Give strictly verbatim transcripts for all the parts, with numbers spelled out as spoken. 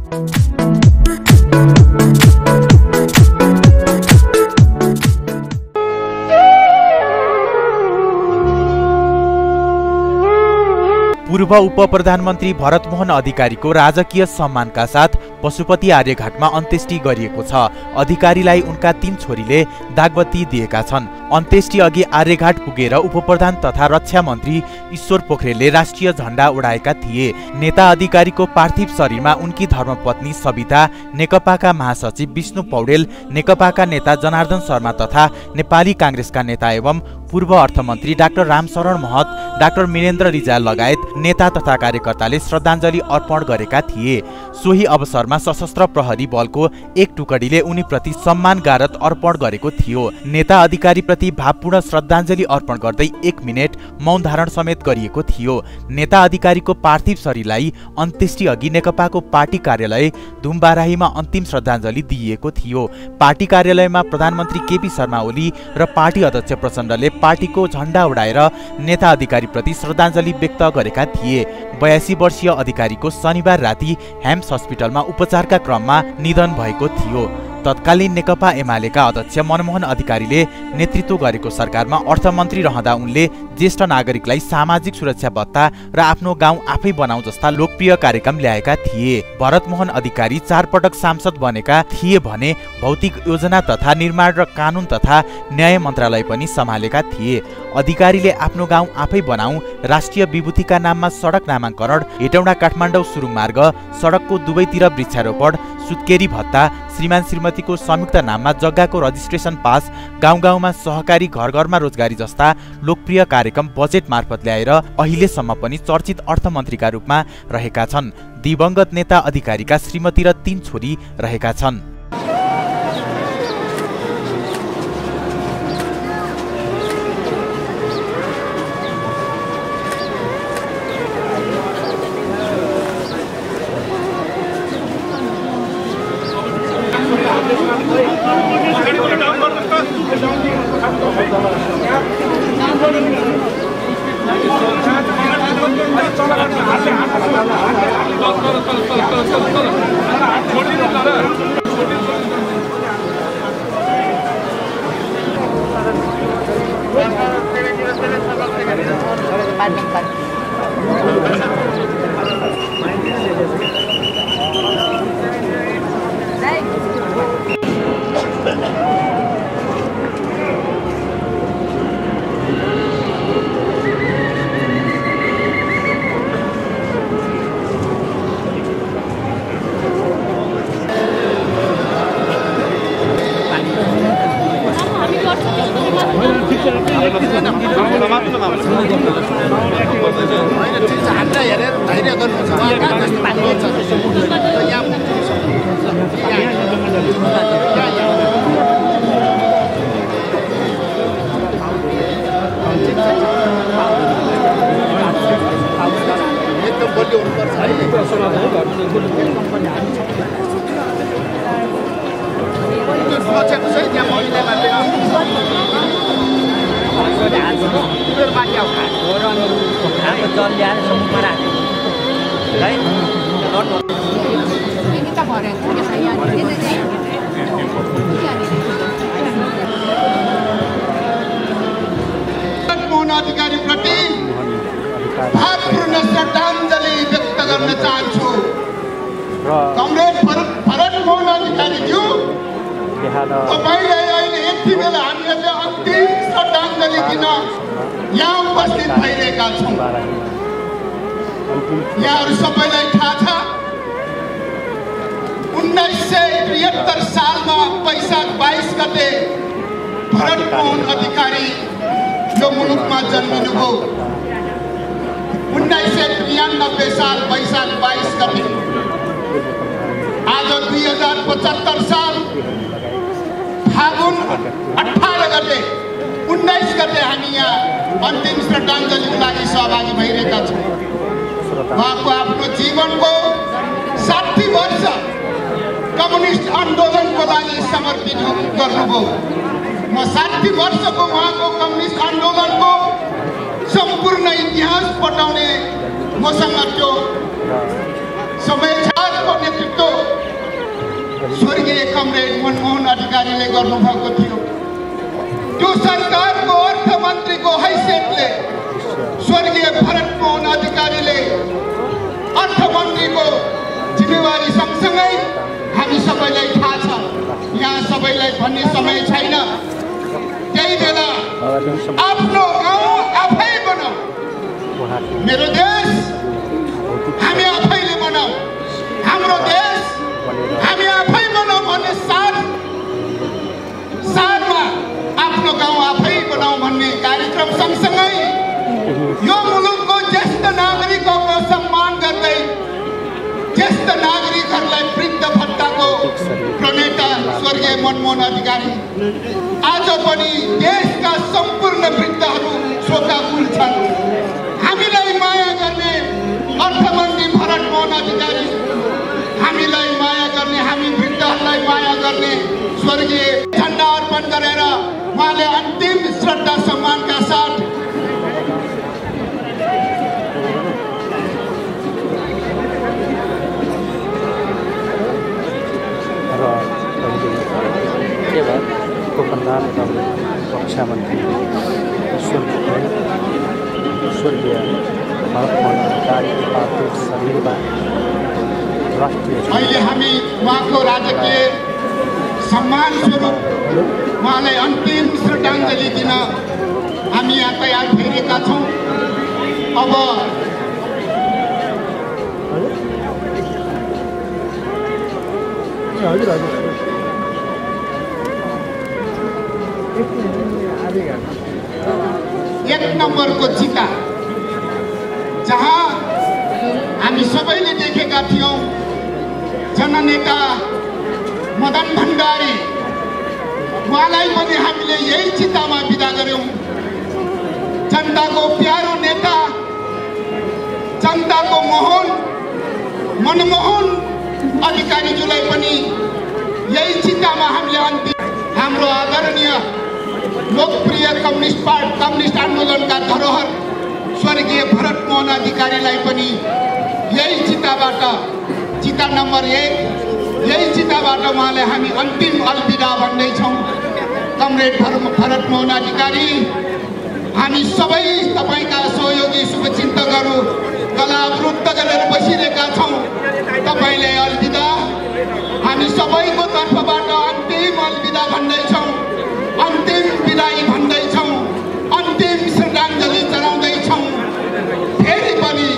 पूर्व उप प्रधानमन्त्री भरतमोहन अधिकारीको राजकीय सम्मानका साथ पशुपति आर्यघाटमा अन्त्येष्टि गरिएको छ। अधिकारीलाई उनका तीन छोरीले दागबत्ती दिएका छन्। अन्त्येष्टि अघि आर्यघाट पुगेर उपप्रधान तथा रक्षा मन्त्री ईश्वर पोखरेलले राष्ट्रिय झण्डा उडाएका थिए। नेता अधिकारीको पार्थिव शरीरमा उनकी धर्मपत्नी सविता, नेकपाका महासचिव विष्णु पौडेल, नेकपाका नेता जनार्दन शर्मा तथा नेपाली कांग्रेसका नेता एवं पूर्व अर्थमन्त्री डाक्टर रामशरण महत, डाक्टर वीरेन्द्र रिजाल लगायत नेता तथा कार्यकर्ताले श्रद्धाञ्जली अर्पण गरेका थिए। सोही अवसरमा सशस्त्र प्रहरी बलको एक टुकडीले उनीप्रति सम्मान गारत अर्पण गरेको थियो। नेता अधिकारी प्रति भावपूर्ण श्रद्धाञ्जली अर्पण गर्दै एक मिनट मौन धारण समेत गरिएको थियो। नेता अधिकारीको पार्थिव शरीरलाई अन्त्येष्टि अघि नेकपाको पार्टी कार्यालय धुमबाराहीमा अन्तिम श्रद्धाञ्जली दिइएको थियो। पार्टी कार्यालयमा प्रधानमन्त्री केपी शर्मा ओली र पार्टी अध्यक्ष प्रचण्डले पार्टीको झण्डा उडाएर नेता अधिकारी प्रति श्रद्धाञ्जली व्यक्त गरेका थिए। बयासी वर्षीय अधिकारीको शनिबार राति हेम्स अस्पतालमा उपचारका क्रममा निधन भएको थियो। तत्कालीन नेकपा एमालेका अध्यक्ष मनमोहन अधिकारीले नेतृत्व गरेको सरकारमा अर्थमन्त्री रहँदा उनले ज्येष्ठ नागरिकलाई सामाजिक सुरक्षा भत्ता र आफ्नो गाउँ आफै बनाऊ जस्ता लोकप्रिय कार्यक्रम ल्याएका थिए। भरतमोहन अधिकारी चार पटक सांसद बनेका थिए भने भौतिक योजना तथा निर्माण र कानुन तथा न्याय मन्त्रालय पनि सम्हालेका थिए। अधिकारीले आफ्नो गाउँ आफै बनाऊ, राष्ट्रिय विभूतिका नाममा सडक नामाङ्करण, हेटौँडा काठमाडौँ सुरुङ मार्ग, सडकको दुवैतिर वृक्षारोपण, सुत्केरी भत्ता, श्रीमान श्रीमतीको संयुक्त नाममा जग्गाको रजिस्ट्रेसन पास, गाउँ गाउँमा सहकारी, घर घरमा रोजगारी जस्ता लोकप्रिय कार्यक्रम बजेट मार्फत ल्याएर अहिलेसम्म पनि चर्चित अर्थमन्त्रीका रूपमा रहेका छन्। दिवंगत नेता अधिकारीका श्रीमती र तीन छोरी रहेका छन्। मनमोहन अधिकारी प्रति भावपूर्ण श्रद्धाञ्जली व्यक्त गर्न चाहन्छु। कमरेड भरतमोहन अधिकारीज्यू, तपाईलाई अहिले यति बेला हामीले अन्तिम श्रद्धाञ्जली दिन यहाँ उपस्थित भइरहेका छौँ। यहाँहरू सबैलाई थाहा छ, उन्नाइस सय त्रिहत्तर सालमा वैशाख बाइस गते भरतमोहन अधिकारी यो मुलुकमा जन्मिनुभयो। उन्नाइस सय त्रियानब्बे साल वैशाख बाइस गते, आज दुई हजार पचहत्तर साल फागुन अठारह गते, उन्नाइस गते हामी यहाँ अन्तिम श्रद्धाञ्जलीको लागि सहभागी भइरहेका छौँ। उहाँको आफ्नो जीवनको साठी वर्ष कम्युनिस्ट आन्दोलनको लागि समर्पित गर्नुभयो। म साठी वर्षको उहाँको कम्युनिस्ट आन्दोलनको सम्पूर्ण इतिहास पढाउने मसँग त्यो समय छात्रको नेतृत्व गर्नुभएको थियो। त्यो सरकारको अर्थमन्त्रीको हैसियतले स्वर्गीय भरत मोहन अधिकारीले अर्थमन्त्रीको जिम्मेवारी सँगसँगै हामी सबैलाई थाहा छ, यहाँ सबैलाई भन्ने समय छैन। त्यही बेला आफ्नो गाउँ आफै बनाऊ, मेरो देश हामी आफैले बनाऊ, हाम्रो देश हामी आफै बनाऊ भन्ने साथ साथमा आफ्नो गाउँ आफै बनाऊ भन्ने कार्यक्रम सँगसँगै यो मुलुकको ज्येष्ठ नागरिकहरूको सम्मान गर्दै ज्येष्ठ नागरिकहरूलाई वृद्ध भत्ताको प्रणेता स्वर्गीय मनमोहन अधिकारी आज पनि देशका सम्पूर्ण वृद्धहरू शोकाकुल छन्। हामीलाई माया गर्ने अर्थमन्त्री भरत मोहन अधिकारी, हामीलाई माया गर्ने, हामी वृद्धहरूलाई माया गर्ने स्वर्गीय झण्डा अर्पण गरेर उहाँले अन्तिम श्रद्धा सम्मानका साथ रक्षा मन्त्री स्वर्गीय भरत मोहन अधिकारीको पार्थिव शरीरमा राष्ट्रिय अहिले हामी उहाँको राजकीय सम्मान स्वरूप उहाँलाई अन्तिम श्रद्धाञ्जली दिन हामी यहाँ तयार भइरहेका छौँ। अब हजुर हजुर एक नम्बरको चिता जहाँ हामी सबैले देखेका थियौँ जननेता मदन भण्डारी, उहाँलाई पनि हामीले यही चितामा विदा गर्यौँ। जनताको प्यारो नेता, जनताको मोहन मनमोहन अधिकारीज्यूलाई पनि यही चितामा हामीले अन्तिम हाम्रो आदरणीय लोकप्रिय कम्युनिस्ट पार्टी कम्युनिस्ट आन्दोलनका धरोहर स्वर्गीय भरत मोहन अधिकारीलाई पनि यही चिताबाट चिता नम्बर एक यही चिताबाट उहाँलाई हामी अन्तिम अलविदा भन्दैछौँ। कमरेड भरत मोहन अधिकारी, हामी सबै तपाईँका सहयोगी शुभचिन्तकहरू गला अवरुद्ध गरेर बसिरहेका छौँ। तपाईँलाई अलविदा हामी सबैको तर्फबाट अन्तिम अलविदा भन्दैछौँ, अन्तिम विदाई भन्दैछौँ, अन्तिम श्रद्धाञ्जली चढाउँदैछौँ। फेरि पनि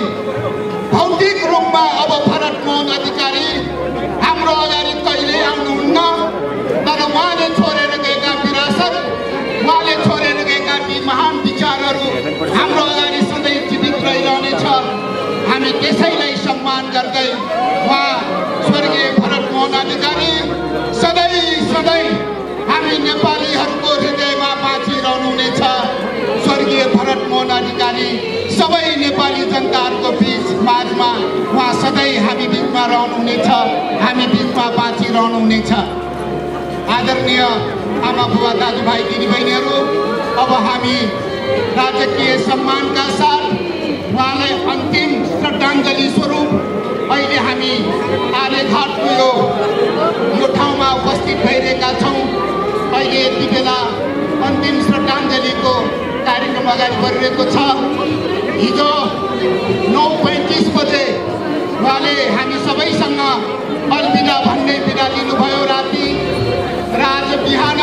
भौतिक रूपमा अब भरत मोहन अधिकारी हाम्रो अगाडि कहिले आउनुहुन्न, तर उहाँले छोडेर गएका विरासत, उहाँले छोडेर गएका ती महान विचारहरू हाम्रो अगाडि सधैँ जीवित रहिरहनेछ। हामी त्यसैलाई सम्मान गर्दै उहाँ स्वर्गीय भरत मोहन अधिकारी सधैँ सधैँ हामी नेपालीहरूको हृदयमा बाँचिरहनुहुनेछ। स्वर्गीय भरत मोहन अधिकारी सबै नेपाली जनताहरूको बिच माझमा उहाँ सधैँ हामी बिचमा रहनुहुनेछ, हामी बिचमा बाँचिरहनुहुनेछ। आदरणीय आमा बुबा दाजुभाइ दिदीबहिनीहरू, अब हामी राजकीय सम्मानका साथ उहाँलाई अन्तिम श्रद्धाञ्जली स्वरूप अहिले हामी आर्यघाटको यो यो ठाउँमा उपस्थित भइरहेका छौँ। अहिले यति बेला अन्तिम श्रद्धाञ्जलीको कार्यक्रम अगाडि बढिरहेको छ। हिजो नौ पैँतिस बजे उहाँले हामी सबैसँग अलविदा भन्ने विदा लिनुभयो राति र आज बिहान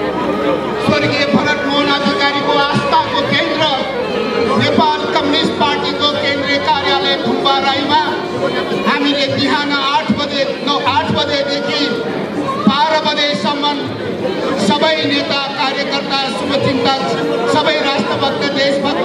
स्वर्गीय भरत मोहन अधिकारीको आस्थाको केन्द्र नेपाल कम्युनिस्ट पार्टीको केन्द्रीय कार्यालय खुम्बा राईमा हामीले बिहान आठ बजे नौ आठ बजेदेखि बाह्र बजेसम्म सबै नेता कार्यकर्ता शुभचिन्तक सबै राष्ट्रभक्त देशभक्त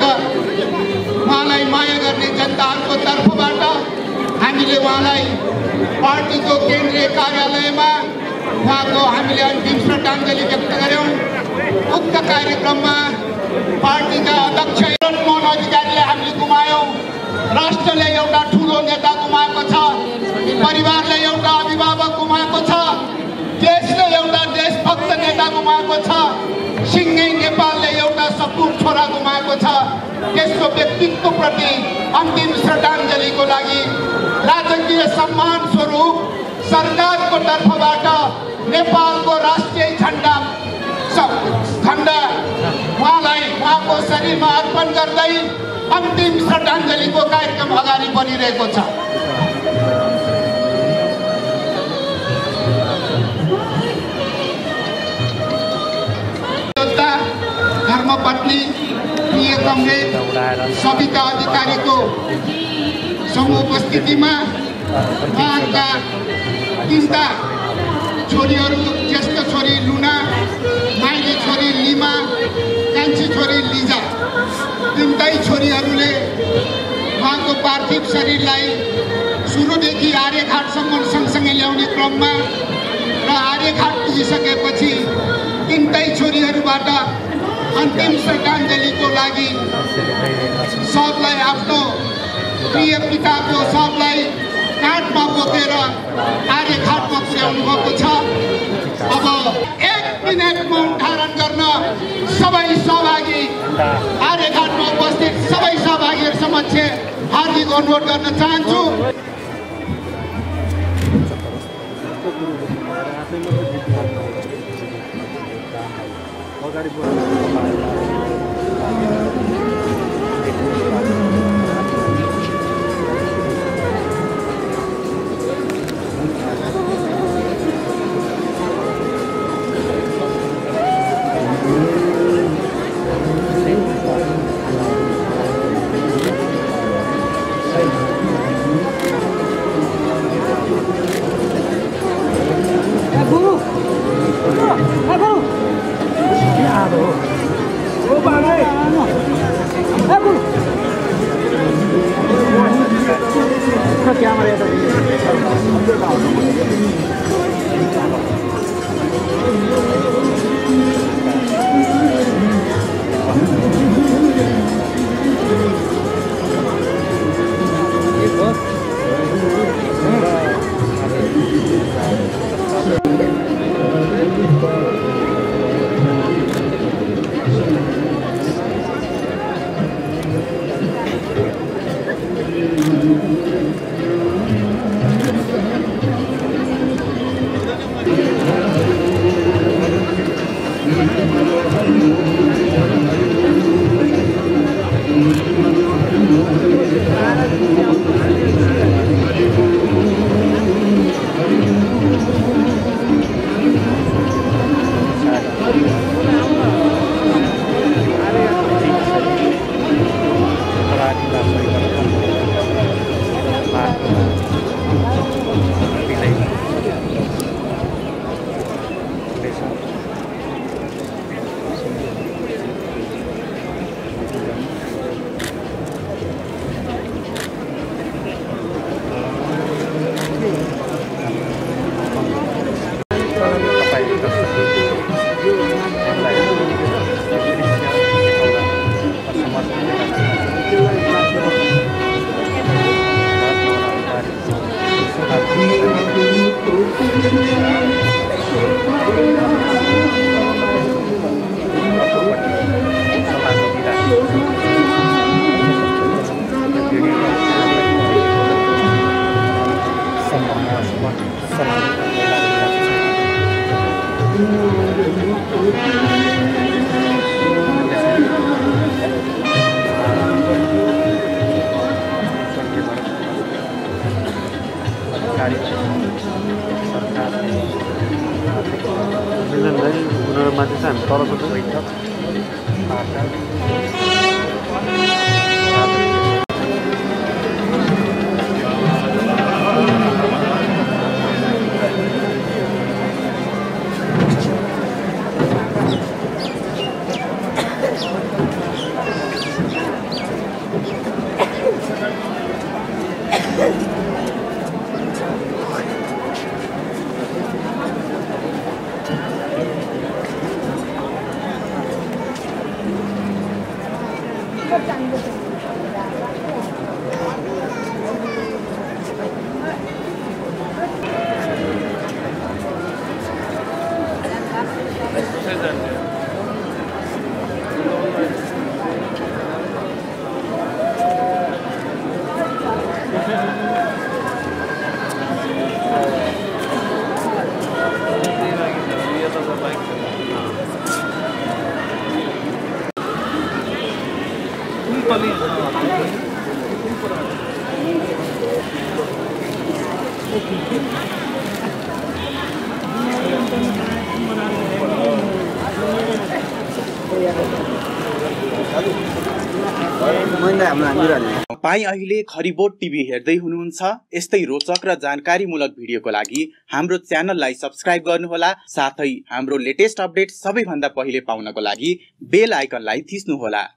उहाँलाई माया गर्ने जनताहरूको तर्फबाट हामीले उहाँलाई पार्टीको केन्द्रीय कार्यालयमा उहाँको हामीले अन्तिम श्रद्धाञ्जली व्यक्त गऱ्यौँ। उक्त कार्यक्रममा पार्टीका अध्यक्ष भरत मोहन अधिकारीलाई हामीले गुमायौँ। राष्ट्रले एउटा ठुलो नेता गुमाएको छ, परिवारले एउटा अभिभावक गुमाएको छ, देशले एउटा देशभक्त नेता गुमाएको छ, सिङ्गै नेपालले एउटा सपूत छोरा गुमाएको छ। त्यसको व्यक्तित्वप्रति अन्तिम श्रद्धाञ्जलीको लागि राजकीय सम्मान स्वरूप सरकारको तर्फबाट नेपालको राष्ट्रिय झण्डा झण्डा उहाँलाई उहाँको शरीरमा अर्पण गर्दै अन्तिम श्रद्धाञ्जलीको कार्यक्रम अगाडि बढिरहेको छ। धर्मपत्नी प्रिय कमरेड सविता अधिकारीको समूह उपस्थितिमा उहाँका तीनटा छोरीहरू, ज्येष्ठ छोरी लुना, माइली छोरी लिमा, कान्छी छोरी लिजा, तीनटै छोरीहरूले उहाँको पार्थिव शरीरलाई सुरुदेखि आर्यघाटसम्म सँगसँगै ल्याउने क्रममा र आर्यघाट पुगिसकेपछि तीनटै छोरीहरूबाट अन्तिम श्रद्धाञ्जलीको लागि शवलाई आफ्नो प्रिय पिताको शवलाई काठमा बोकेर आर्यघाटमा पुर्याउनु भएको छ। अब एक मिनट मौन धारण गर्न सबै सहभागी आर्यघाटमा उपस्थित सबै सहभागीहरू समक्ष हार्दिक अनुरोध गर्न चाहन्छु। तपाईं अहिले खरिबोट टिभी हेर्दै हुनुहुन्छ। यस्तै रोचक र जानकारीमूलक भिडियोको लागि हाम्रो च्यानललाई सब्स्क्राइब गर्नुहोला, साथै हाम्रो लेटेस्ट अपडेट सबैभन्दा पहिले पाउनको लागि बेल आइकनलाई थिच्नुहोला।